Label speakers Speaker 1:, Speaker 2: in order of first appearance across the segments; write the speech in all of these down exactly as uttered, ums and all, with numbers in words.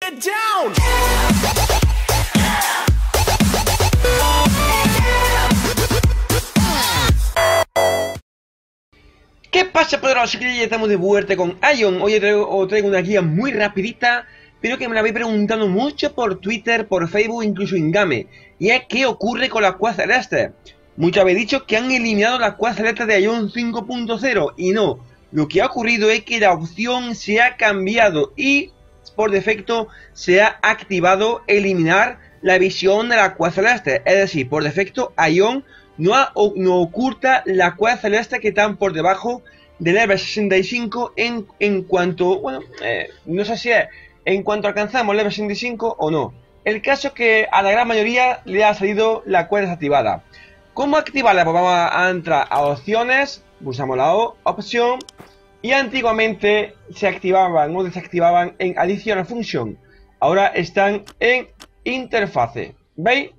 Speaker 1: get down.
Speaker 2: ¿Qué pasa, poderosos? Ya estamos de vuelta con Ion. Hoy os traigo, os traigo una guía muy rapidita, pero que me la habéis preguntado mucho por Twitter, por Facebook, incluso en Game. Y es ¿qué ocurre con las Quest celestes? Muchos habéis dicho que han eliminado las Quest celestes de Ion cinco punto cero y no. Lo que ha ocurrido es que la opción se ha cambiado y por defecto se ha activado eliminar la visión de las Quest celestes. Es decir, por defecto Ion no, ha, no oculta las Quest celestes que están por debajo del level sesenta y cinco en, en cuanto, bueno, eh, no sé si es en cuanto alcanzamos el level sesenta y cinco o no. El caso es que a la gran mayoría le ha salido la Quest desactivada. ¿Cómo activarla? Pues vamos a entrar a opciones, pulsamos la O, opción, y antiguamente se activaban o desactivaban en Additional Function. Ahora están en interfase. ¿Veis?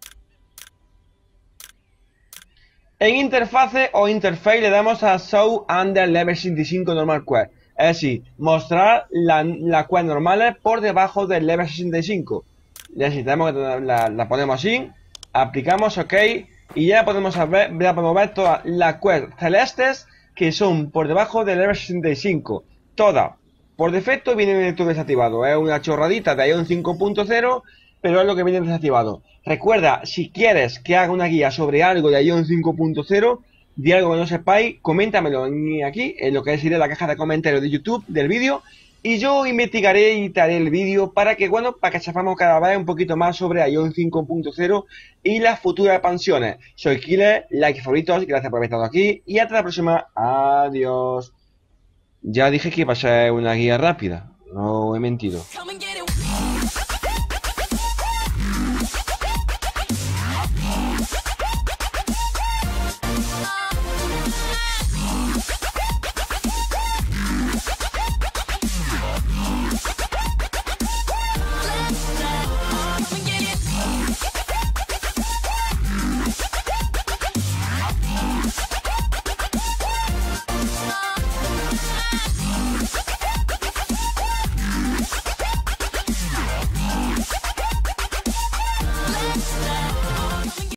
Speaker 2: En interfase o interface le damos a Show Under Level sesenta y cinco Normal Quest. Es decir, mostrar las la quest normales por debajo del level sesenta y cinco. Ya si tenemos que la, la ponemos así, aplicamos OK y ya podemos ver, ya podemos ver todas las quests celestes que son por debajo del level sesenta y cinco. Todas. Por defecto vienen todo desactivado. Es una chorradita de Ion cinco punto cero, pero es lo que viene desactivado. Recuerda, si quieres que haga una guía sobre algo de Ion cinco punto cero, de algo que no sepáis, coméntamelo aquí, en lo que sería la caja de comentarios de YouTube del vídeo, y yo investigaré y te haré el vídeo para que, bueno, para que sepamos cada vez un poquito más sobre Ion cinco punto cero y las futuras expansiones. Soy Killer, like, favoritos, gracias por haber estado aquí, y hasta la próxima, adiós. Ya dije que iba a ser una guía rápida, no he mentido.